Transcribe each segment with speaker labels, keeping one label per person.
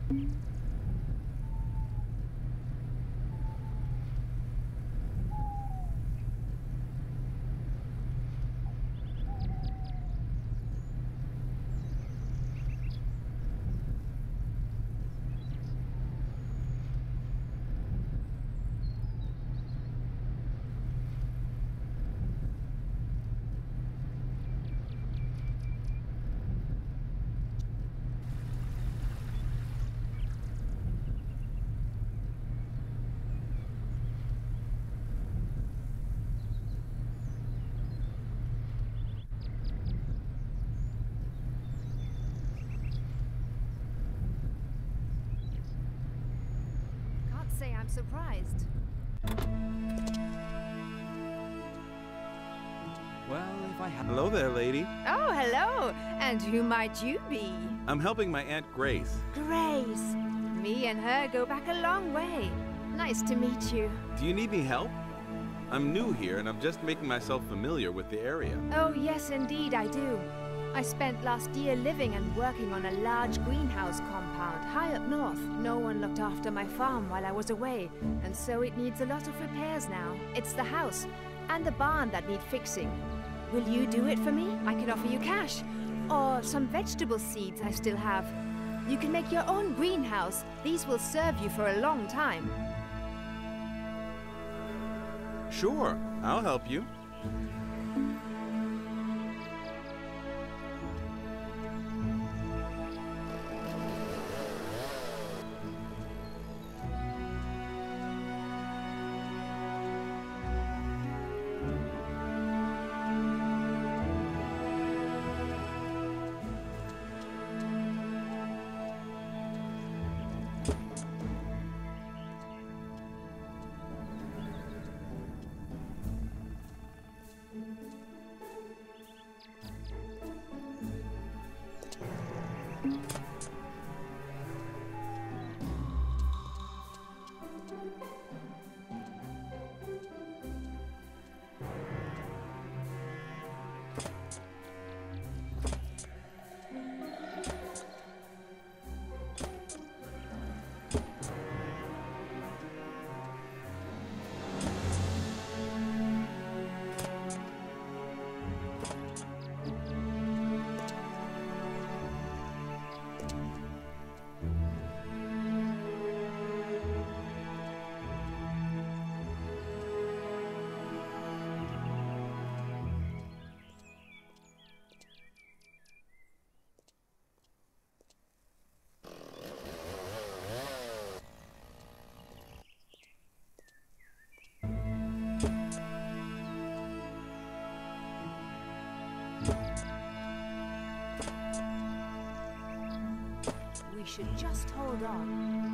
Speaker 1: Say I'm surprised.
Speaker 2: Well, if I had...
Speaker 3: Hello there, lady.
Speaker 1: Oh, hello. And who might you be?
Speaker 3: I'm helping my Aunt Grace.
Speaker 1: Grace. Me and her go back a long way. Nice to meet you.
Speaker 3: Do you need any help? I'm new here and I'm just making myself familiar with the area.
Speaker 1: Oh, yes, indeed, I do. I spent last year living and working on a large greenhouse compound high up north. No one looked after my farm while I was away, and so it needs a lot of repairs now. It's the house and the barn that need fixing. Will you do it for me? I can offer you cash, or some vegetable seeds I still have. You can make your own greenhouse. These will serve you for a long time.
Speaker 3: Sure, I'll help you.
Speaker 1: We should just hold on.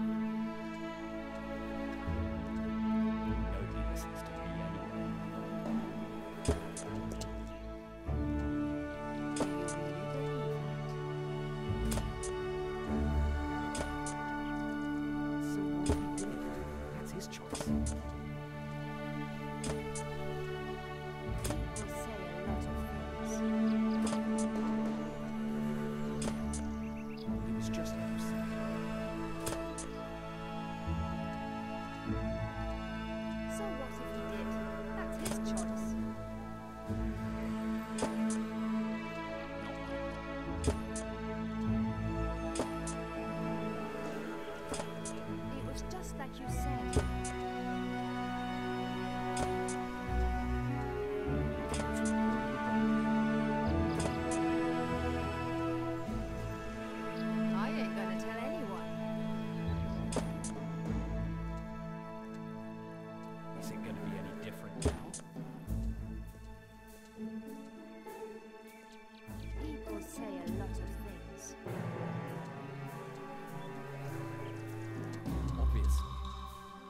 Speaker 2: Nobody listens to me anyway. So what are we doing? That's his choice.
Speaker 1: People say a lot of things.
Speaker 2: It was just like you said.
Speaker 1: So what if he did? That's his choice. It was just like you said. I ain't gonna tell anyone.
Speaker 2: Is it going to be any different now?
Speaker 1: People say a lot of things.
Speaker 2: Obviously.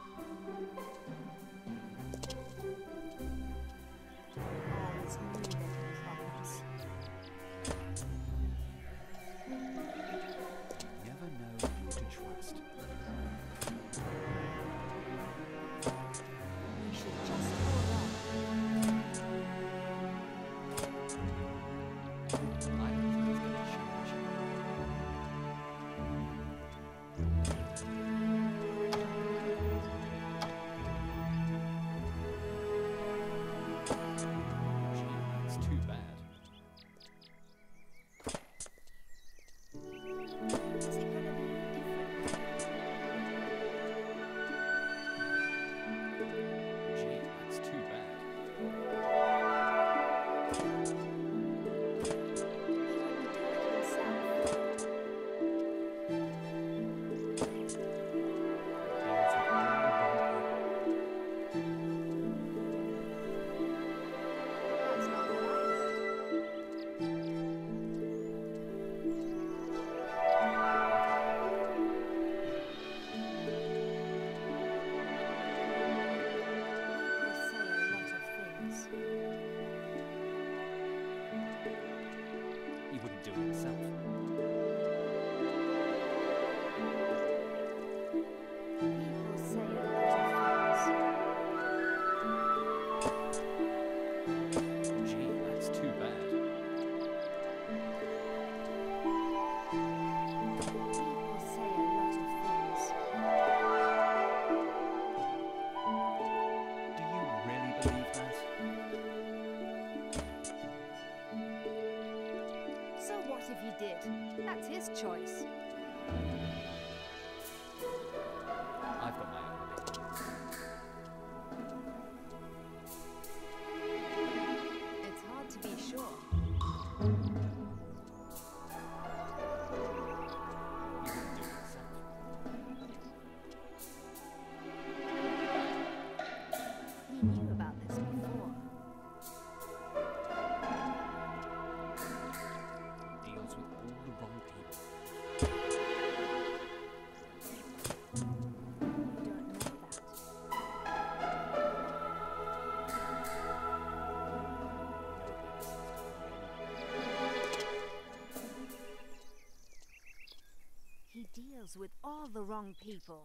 Speaker 1: all the wrong people.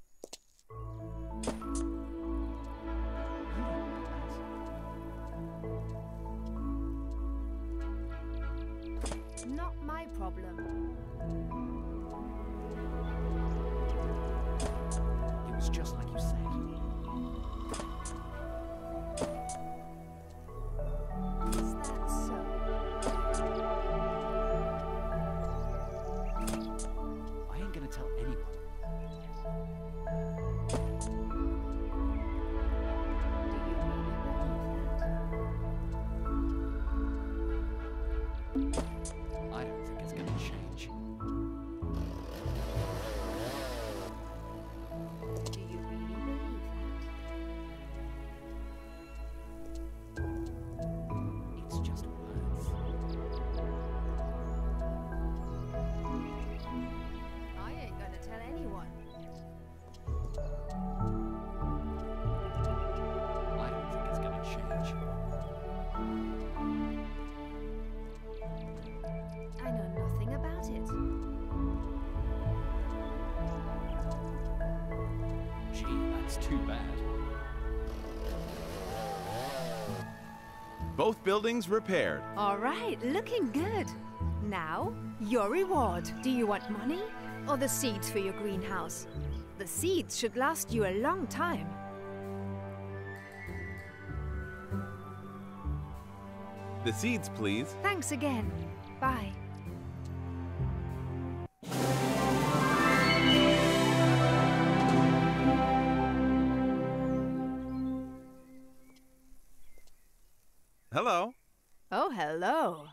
Speaker 1: Not my problem.
Speaker 4: It was just like you said.
Speaker 1: Is that so?
Speaker 4: I ain't gonna tell anyone. I don't think it's gonna change.
Speaker 1: Do you really believe that?
Speaker 4: It's just words.
Speaker 1: I ain't gonna tell anyone.
Speaker 4: I don't think it's gonna change.
Speaker 1: I know nothing about it.
Speaker 4: Gee, that's too bad.
Speaker 3: Both buildings repaired.
Speaker 1: All right, looking good. Now, your reward. Do you want money or the seeds for your greenhouse? The seeds should last you a long time.
Speaker 3: The seeds, please.
Speaker 1: Thanks again. Bye.
Speaker 3: Hello.
Speaker 1: Oh, hello.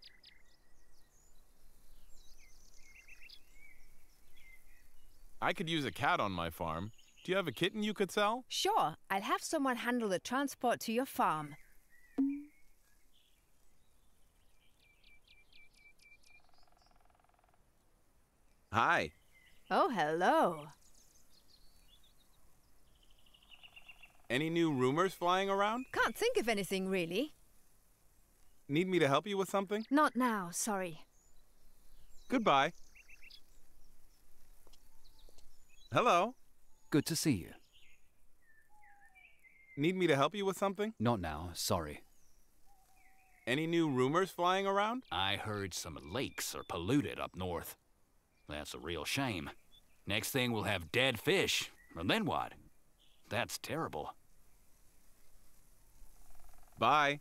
Speaker 3: I could use a cat on my farm. Do you have a kitten you could sell?
Speaker 1: Sure, I'll have someone handle the transport to your farm.
Speaker 3: Hi.
Speaker 1: Oh, hello.
Speaker 3: Any new rumors flying around?
Speaker 1: Can't think of anything, really.
Speaker 3: Need me to help you with something?
Speaker 1: Not now, sorry.
Speaker 3: Goodbye. Hello.
Speaker 4: Good to see you.
Speaker 3: Need me to help you with something?
Speaker 4: Not now, sorry.
Speaker 3: Any new rumors flying around?
Speaker 4: I heard some lakes are polluted up north. That's a real shame. Next thing we'll have dead fish. And then what? That's terrible.
Speaker 3: Bye.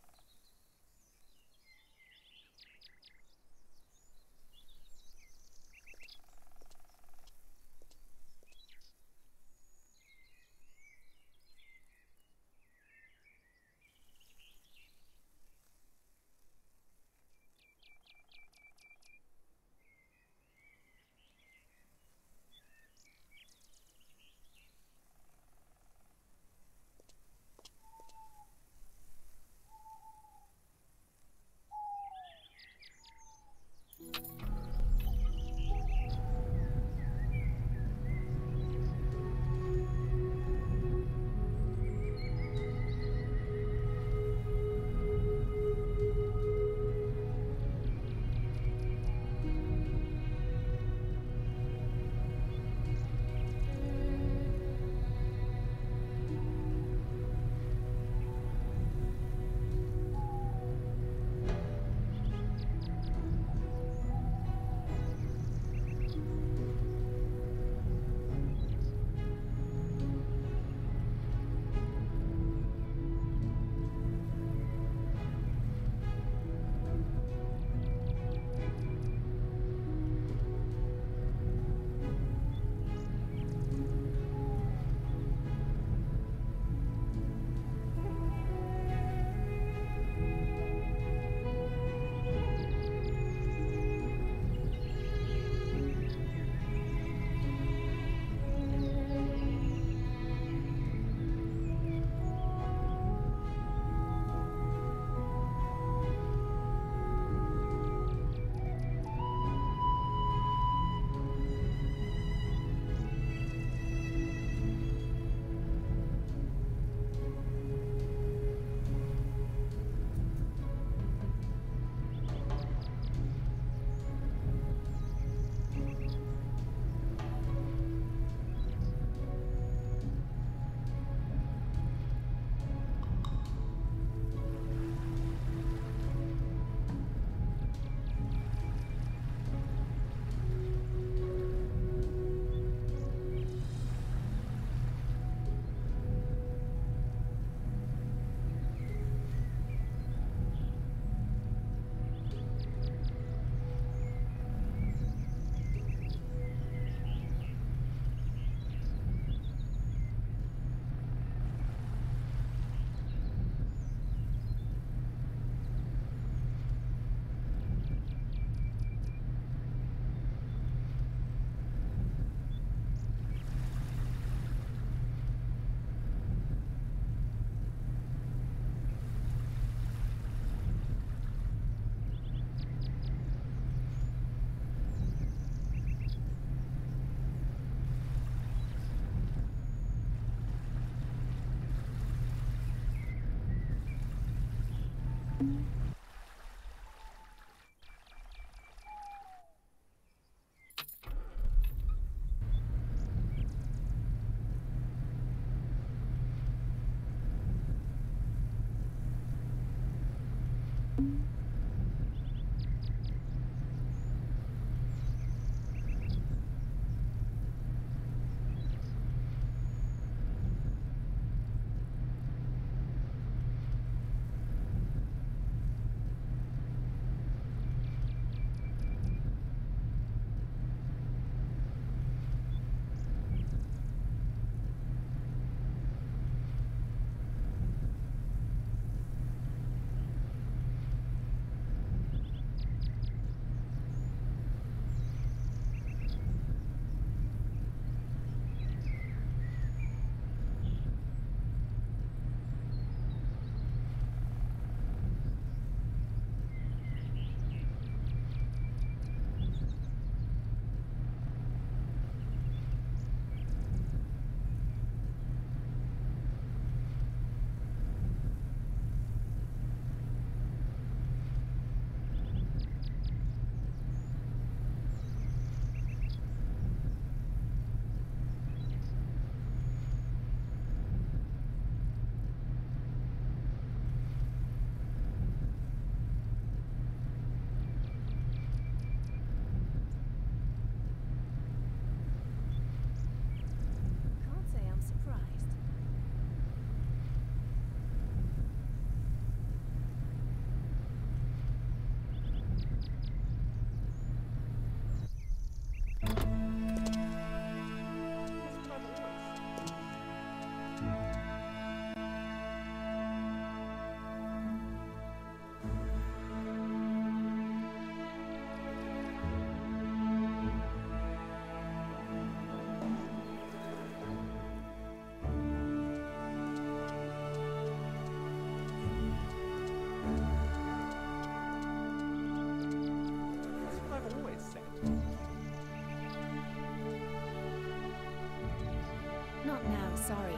Speaker 2: Not now, sorry.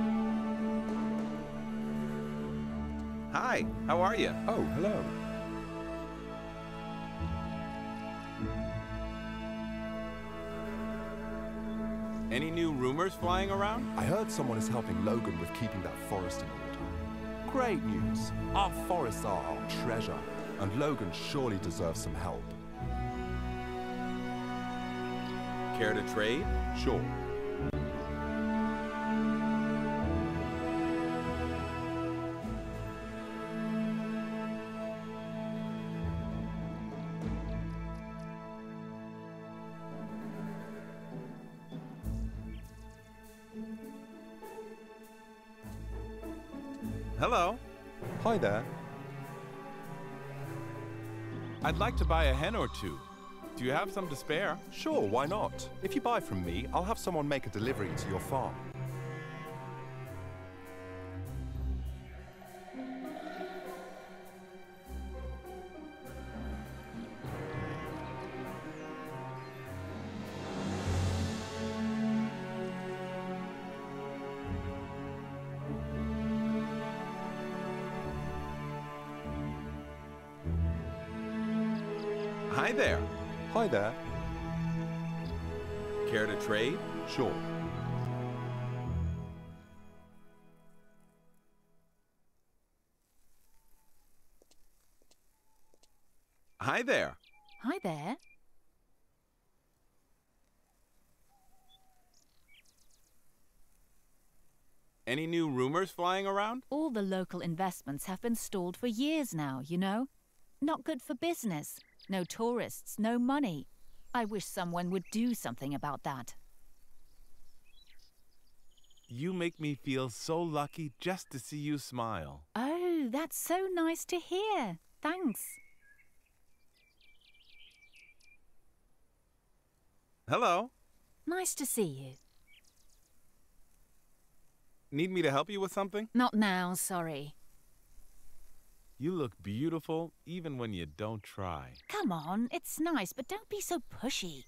Speaker 3: Hi, how are you?
Speaker 5: Oh, hello.
Speaker 3: Any new rumors flying around?
Speaker 5: I heard someone is helping Logan with keeping that forest in order. Great news. Our forests are our treasure, and Logan surely deserves some help.
Speaker 3: Care to trade?
Speaker 5: Sure.
Speaker 3: Hello.
Speaker 5: Hi there.
Speaker 3: I'd like to buy a hen or two. Do you have some to spare?
Speaker 5: Sure, why not? If you buy from me, I'll have someone make a delivery to your farm.
Speaker 3: Hi there.
Speaker 5: Hi there.
Speaker 3: Care to trade?
Speaker 5: Sure.
Speaker 3: Hi there.
Speaker 2: Hi there.
Speaker 3: Any new rumors flying around?
Speaker 6: All the local investments have been stalled for years now, you know? Not good for business. No tourists, no money. I wish someone would do something about that.
Speaker 3: You make me feel so lucky just to see you smile.
Speaker 6: Oh, that's so nice to hear. Thanks.
Speaker 3: Hello.
Speaker 6: Nice to see you.
Speaker 3: Need me to help you with something?
Speaker 6: Not now, sorry.
Speaker 3: You look beautiful even when you don't try.
Speaker 6: Come on, it's nice, but don't be so pushy.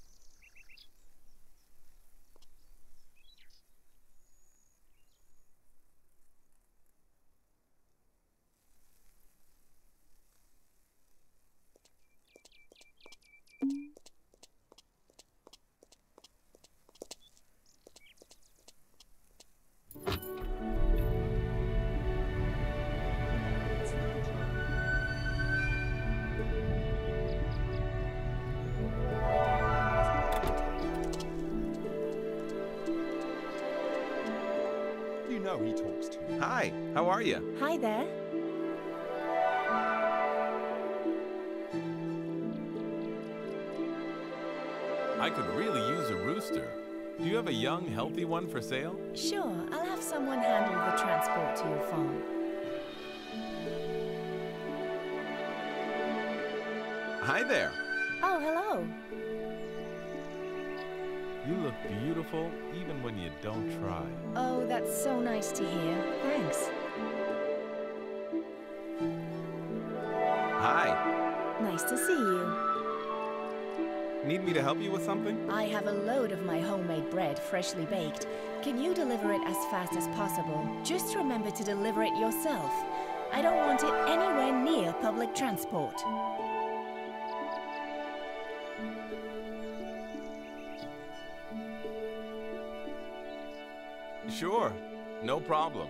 Speaker 5: You know he talks to you.
Speaker 3: Hi, how are you?
Speaker 2: Hi there.
Speaker 3: I could really use a rooster. Do you have a young, healthy one for sale?
Speaker 2: Sure, I'll have someone handle the transport to your farm.
Speaker 3: Hi there.
Speaker 2: Oh, hello.
Speaker 3: You look beautiful even when you don't try.
Speaker 2: Oh, that's so nice to hear. Thanks.
Speaker 3: Hi.
Speaker 2: Nice to see you.
Speaker 3: Need me to help you with something?
Speaker 2: I have a load of my homemade bread, freshly baked. Can you deliver it as fast as possible? Just remember to deliver it yourself. I don't want it anywhere near public transport.
Speaker 3: Sure, no problem.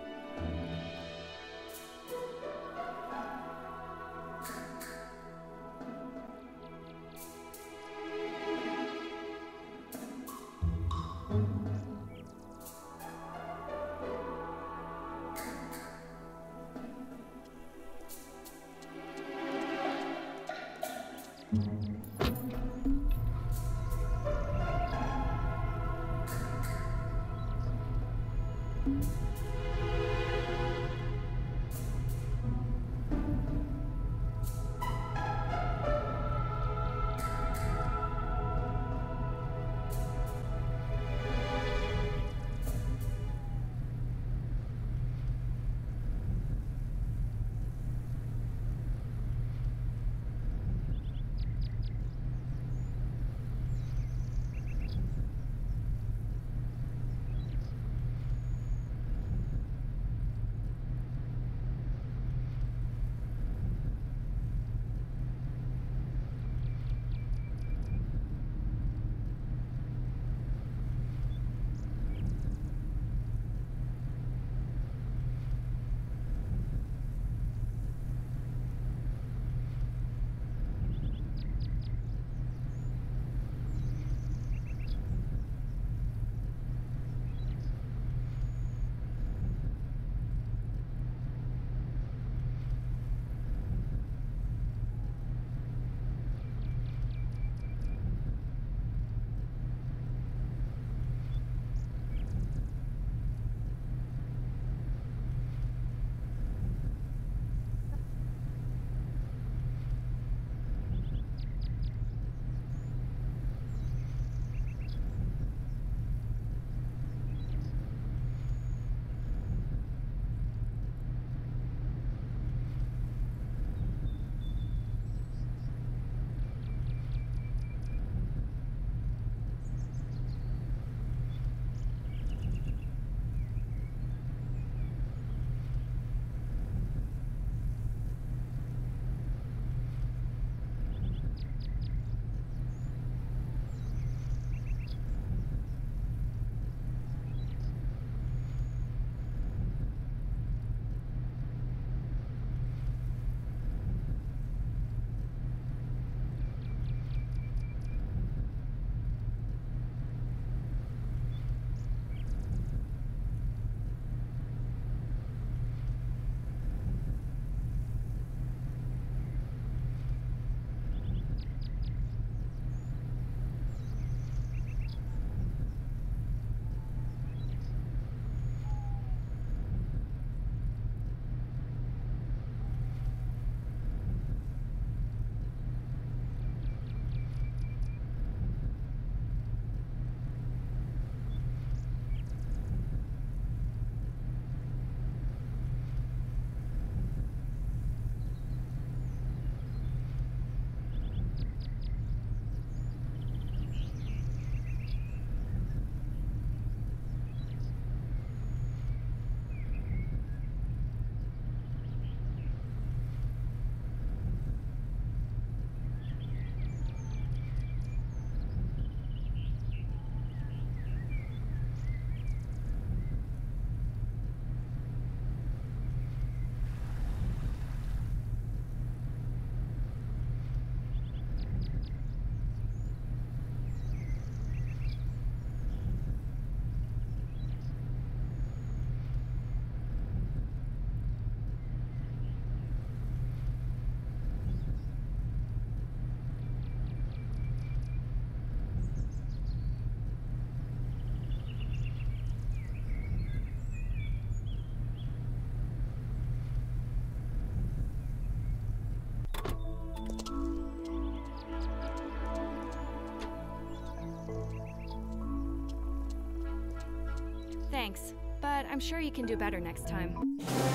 Speaker 7: Thanks, but I'm sure you can do better next time.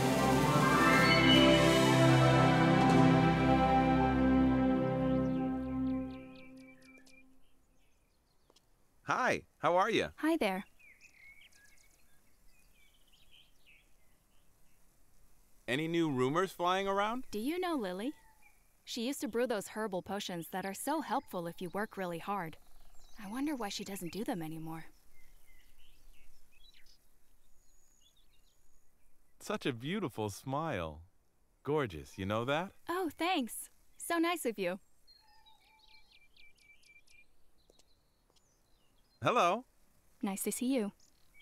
Speaker 3: Hi, how are you?
Speaker 7: Hi there.
Speaker 3: Any new rumors flying around?
Speaker 7: Do you know Lily? She used to brew those herbal potions that are so helpful if you work really hard. I wonder why she doesn't do them anymore.
Speaker 3: Such a beautiful smile. Gorgeous, you know that?
Speaker 7: Oh, thanks. So nice of you.
Speaker 3: Hello.
Speaker 7: Nice to see you.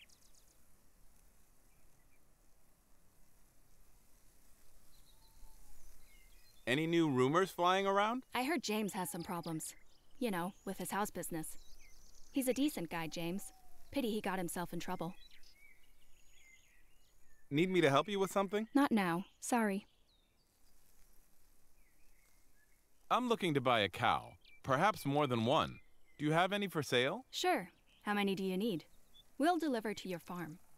Speaker 3: Any new rumors flying around?
Speaker 7: I heard James has some problems. You know, with his house business. He's a decent guy, James. Pity he got himself in trouble.
Speaker 3: Need me to help you with something?
Speaker 7: Not now. Sorry.
Speaker 3: I'm looking to buy a cow. Perhaps more than one. Do you have any for sale?
Speaker 7: Sure. How many do you need? We'll deliver to your farm.